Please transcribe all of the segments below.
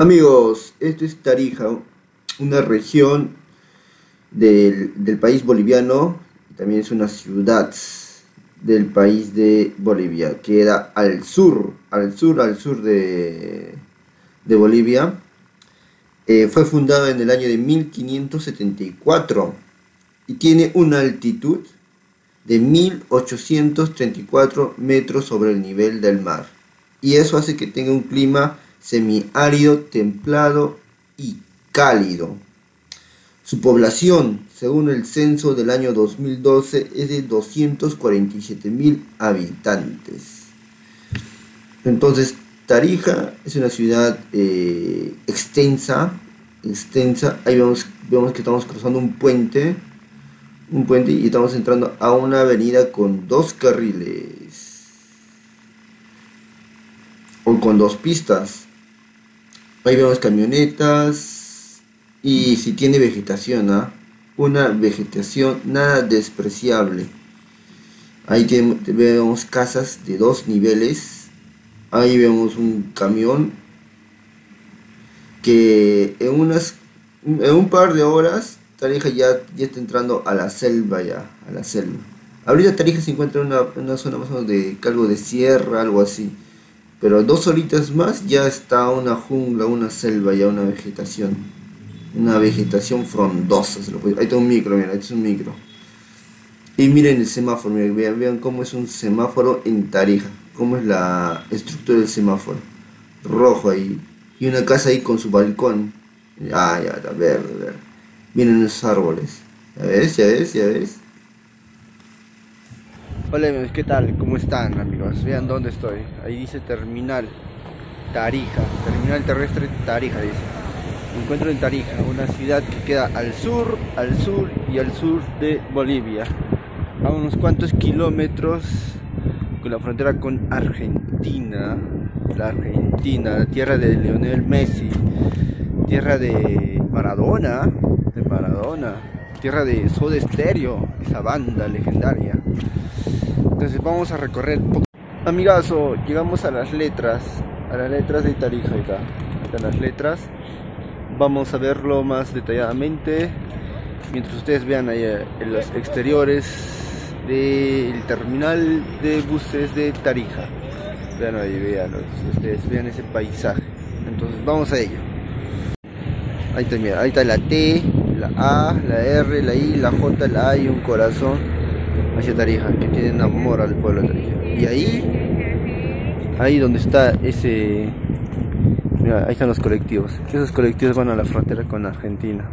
Amigos, esto es Tarija, una región del país boliviano y también es una ciudad del país de Bolivia. Queda al sur de Bolivia. Fue fundada en el año de 1574 y tiene una altitud de 1834 metros sobre el nivel del mar. Y eso hace que tenga un clima semiárido, templado y cálido. Su población, según el censo del año 2012, es de 247.000 habitantes. Entonces, Tarija es una ciudad extensa. Ahí vemos que estamos cruzando un puente y estamos entrando a una avenida con dos carriles o con dos pistas. Ahí vemos camionetas y si tiene vegetación, una vegetación nada despreciable. Ahí vemos casas de dos niveles. Ahí vemos un camión que en un par de horas Tarija ya está entrando a la selva Ahorita Tarija se encuentra en una zona más o menos de algo de sierra, algo así. Pero 2 horitas más ya está una jungla, una selva, ya una vegetación. Una vegetación frondosa. Ahí está un micro, mira, ahí es un micro. Y miren el semáforo, vean cómo es un semáforo en Tarija. Cómo es la estructura del semáforo. Rojo ahí. Y una casa ahí con su balcón. Ya está verde. Miren esos árboles. Ya ves. Hola amigos, ¿qué tal? ¿Cómo están amigos? Vean dónde estoy. Ahí dice Terminal Tarija, Terminal Terrestre Tarija dice. Me encuentro en Tarija, una ciudad que queda al sur y al sur de Bolivia. A unos cuantos kilómetros con la frontera con Argentina. La tierra de Lionel Messi, tierra de Maradona, tierra de Soda Stereo, esa banda legendaria. Entonces vamos a recorrer amigazo, llegamos a las letras de Tarija. Acá están las letras. Vamos a verlo más detalladamente mientras ustedes vean ahí en los exteriores del terminal de buses de Tarija. Vean ahí, ustedes vean ese paisaje. Entonces vamos a ello. Ahí está la T, la A, la R, la I, la J, la A y un corazón hacia Tarija, que tienen amor al pueblo de Tarija. Y ahí donde está ese, mira, ahí están los colectivos. Esos colectivos van a la frontera con Argentina.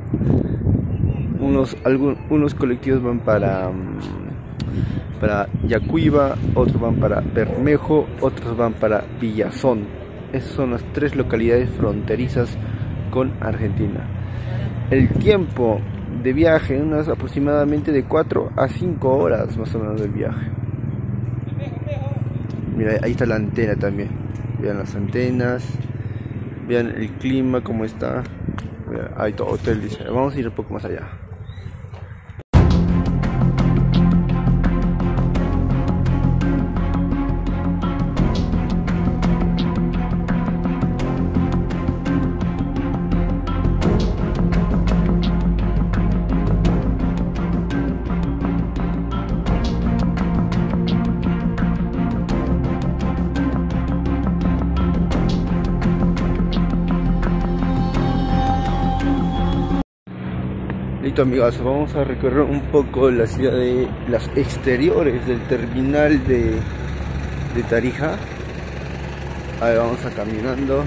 Unos colectivos van para Yacuiba, otros van para Bermejo, otros van para Villazón. Esas son las 3 localidades fronterizas con Argentina. El tiempo de viaje, unas aproximadamente de 4 a 5 horas más o menos del viaje. Mira, ahí está la antena también. Vean las antenas, vean el clima como está. Mira, ahí todo hotel dice. Vamos a ir un poco más allá. Listo amigos, vamos a recorrer un poco la ciudad de los exteriores del terminal de Tarija. Ahí vamos a caminando.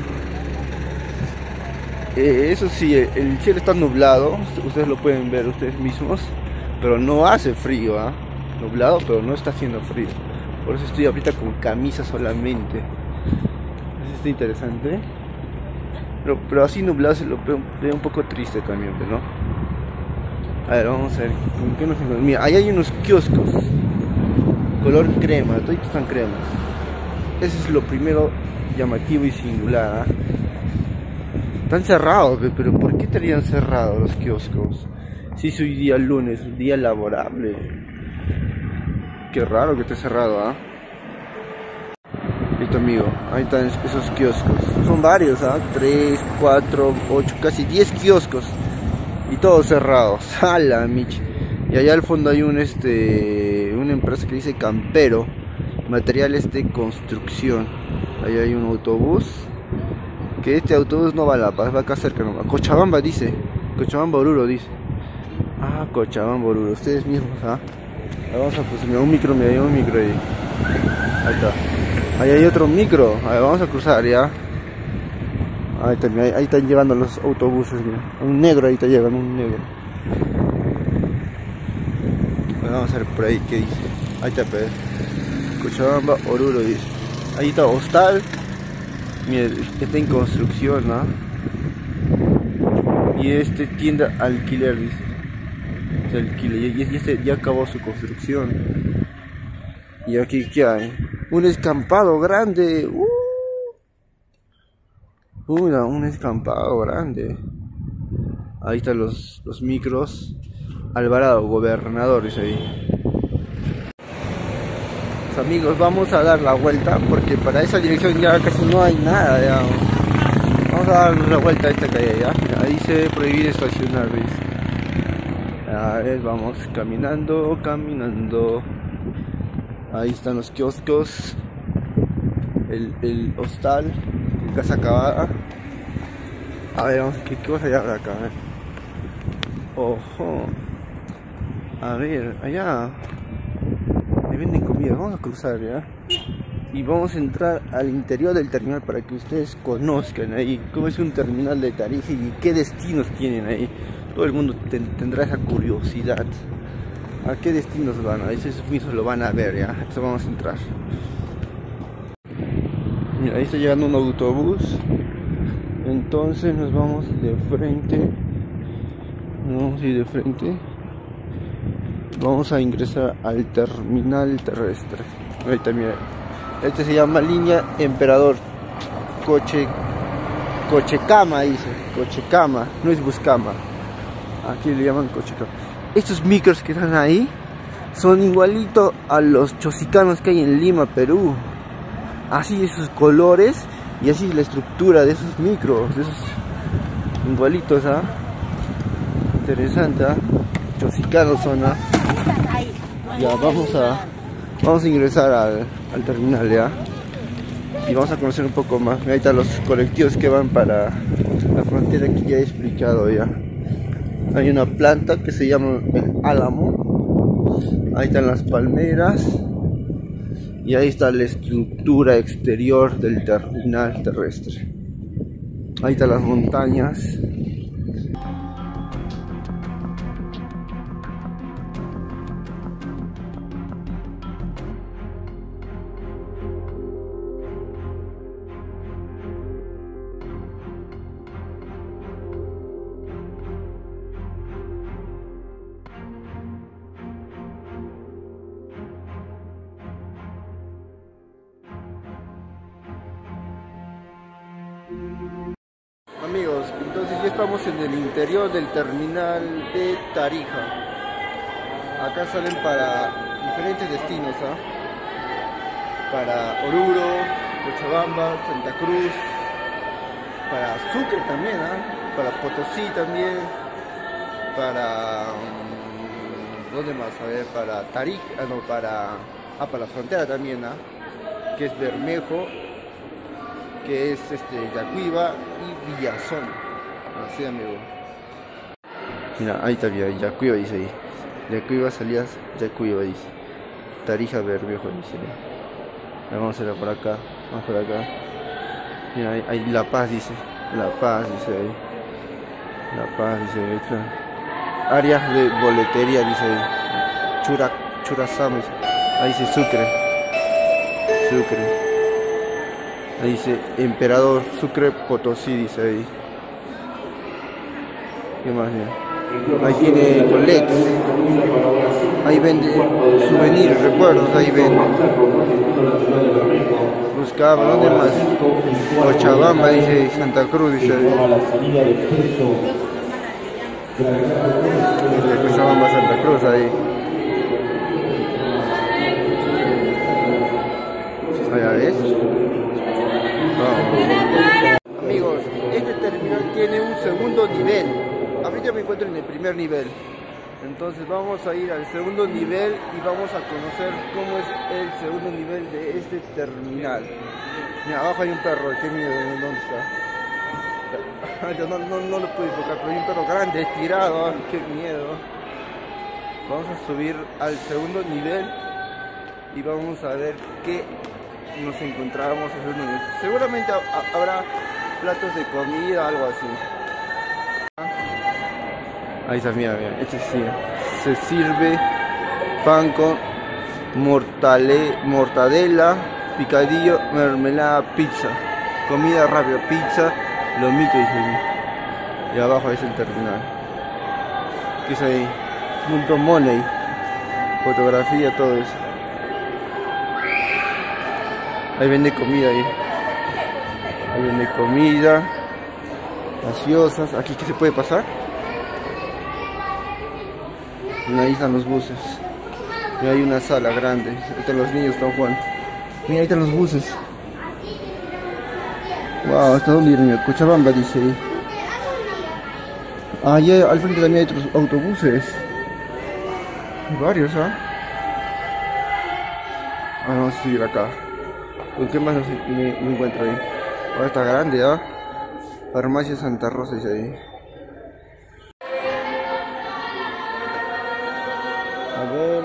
Eso sí, el cielo está nublado, ustedes lo pueden ver ustedes mismos, pero no hace frío, nublado, pero no está haciendo frío. Por eso estoy ahorita con camisa solamente. Eso está interesante. Pero así nublado se lo veo un poco triste también, ¿no? A ver, vamos a ver, ¿con qué nos encontramos? Mira, ahí hay unos kioscos color crema, todos están cremas. Eso es lo primero llamativo y singular, Están cerrados, pero ¿por qué estarían cerrados los kioscos? Si es hoy día lunes, un día laborable. Qué raro que esté cerrado, Listo, amigo, ahí están esos kioscos. Son varios, ¿ah? 3, 4, 8, casi 10 kioscos. Y todos cerrados. ¡Hala, Mich! Y allá al fondo hay una empresa que dice Campero, materiales de construcción. Ahí hay un autobús. Que este autobús no va a La Paz, va acá cerca, no. A Cochabamba dice. Cochabamba Oruro dice. Ah, Cochabamba Oruro, ustedes mismos, ¿ah? Vamos a pues, un micro ahí. Ahí está. Ahí hay otro micro. A ver, vamos a cruzar ya. Ahí están llevando los autobuses, mira. Un negro ahí está llevando, un negro. Bueno, vamos a ver por ahí qué dice. Ahí está, pues. Cochabamba Oruro dice. Ahí está hostal. Mira, está en construcción, ¿no? Y tienda alquiler dice. Se alquila. Y ya acabó su construcción. Y aquí ¿qué hay? Un escampado grande. Un escampado grande. Ahí están los micros. Alvarado, gobernador, dice ahí. Pues amigos, vamos a dar la vuelta porque para esa dirección ya casi no hay nada. Ya. Vamos a dar la vuelta a esta calle ya. Ahí dice prohibir estacionar, dice. A ver, vamos caminando. Ahí están los kioscos. El hostal. Casa acabada. A ver, vamos, ¿qué cosa hay acá? A ver. Ojo. A ver, allá me venden comida. Vamos a cruzar ya. Y vamos a entrar al interior del terminal para que ustedes conozcan ahí cómo es un terminal de Tarija y qué destinos tienen ahí. Todo el mundo tendrá esa curiosidad. ¿A qué destinos van? A veces mismos lo van a ver ya. Eso vamos a entrar. Mira, ahí está llegando un autobús. Entonces nos vamos de frente. Vamos a ingresar al terminal terrestre. Ahí también. Este se llama Línea Emperador Cochecama, dice. Cochecama, no es Buscama. Aquí le llaman Cochecama. Estos micros que están ahí son igualitos a los chosicanos que hay en Lima, Perú. Así esos colores y así es la estructura de esos micros, de esos igualitos, ¿ah? Interesante, ¿ah? Chosicanos son, ¿ah? Ya, vamos a ingresar al terminal, ¿ya? Y vamos a conocer un poco más. Ahí están los colectivos que van para la frontera que ya he explicado, ¿ya? Hay una planta que se llama el Álamo. Ahí están las palmeras. Y ahí está la estructura exterior del terminal terrestre. Ahí están las montañas. Amigos, entonces ya estamos en el interior del terminal de Tarija. Acá salen para diferentes destinos, ¿ah? Para Oruro, Cochabamba, Santa Cruz, para Sucre también, ¿ah? Para Potosí también, para ¿dónde más? A ver, para Tarija, para la frontera también, ¿ah? Que es Bermejo, que es Yacuiba y Villazón. Así, amigo. Mira, ahí está bien, Yacuiba dice ahí. Yacuiba salías, Yacuiba dice. Tarija Bermejo dice. Vamos a ir por acá, vamos por acá. Mira, ahí La Paz dice. La Paz dice ahí. La Paz dice ahí. Áreas de boletería dice ahí. Churazam dice. Ahí dice Sucre. Ahí dice Emperador, Sucre, Potosí, dice ahí. ¿Qué más? Ahí tiene Colex. Ahí vende souvenirs, recuerdos, ahí vende. Buscaba, ¿dónde más? Cochabamba, dice Santa Cruz, dice ahí. Cochabamba, Santa Cruz, ahí. Allá ves. Amigos, este terminal tiene un segundo nivel. Ahorita me encuentro en el primer nivel. Entonces vamos a ir al segundo nivel y vamos a conocer cómo es el segundo nivel de este terminal. Mira, abajo hay un perro, qué miedo, ¿dónde está? No lo puedo enfocar, pero hay un perro grande, tirado, qué miedo. Vamos a subir al segundo nivel y vamos a ver qué nos encontramos en el segundo nivel. Seguramente habrá platos de comida, algo así. Ahí está, mira, este sí. Se sirve pan con mortadela, picadillo, mermelada, pizza. Comida rápida, pizza, lomito, dice. Y abajo es el terminal. ¿Qué es ahí? Punto money. Fotografía, todo eso. Ahí vende comida ahí. Ahí vende comida. Gaseosas. ¿Aquí qué se puede pasar? Y ahí están los buses. Y hay una sala grande. Ahorita los niños están jugando. Mira, ahí están los buses. Wow, ¿hasta dónde ir? Cochabamba dice ahí. Ah, allá al frente también hay otros autobuses. Hay varios, ¿ah? Vamos a subir acá. ¿Con qué más me encuentro ahí? Ahora está grande, ¿ah? Farmacia Santa Rosa dice ahí. A ver.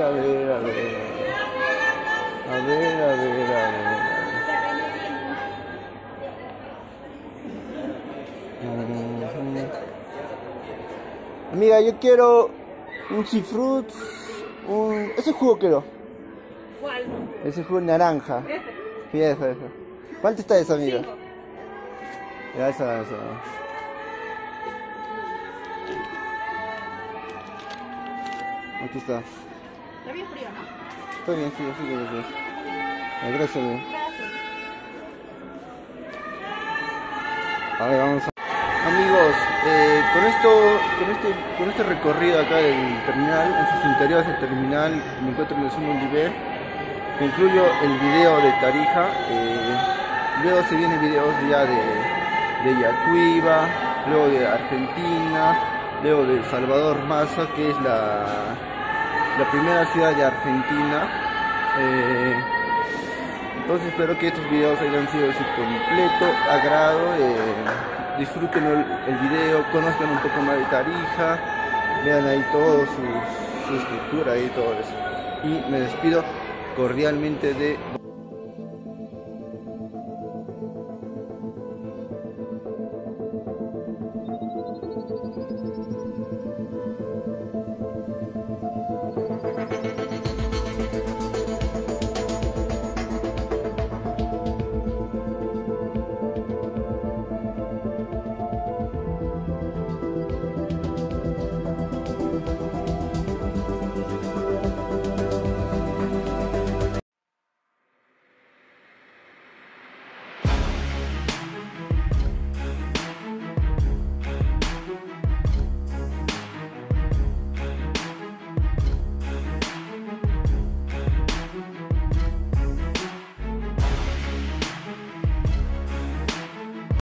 Amiga, yo quiero un cifrut, ese jugo quiero. ¿Cuál? Ese jugo naranja. Sí, esa. ¿Cuánto está esa, amiga? 5. Ya, esa. Aquí está. Está bien frío, ¿no? Está bien, sí. Gracias, amiga. Gracias. A ver, vamos a... Amigos, con este recorrido acá del terminal, en sus interiores del terminal, me encuentro en el segundo nivel. Me incluyo el video de Tarija. Luego se vienen videos ya de Yacuiba, luego de Argentina, luego de Salvador Maza, que es la primera ciudad de Argentina. Entonces espero que estos videos hayan sido de su completo agrado. Disfruten el video, conozcan un poco más de Tarija, vean ahí todo su estructura y todo eso. Y me despido cordialmente de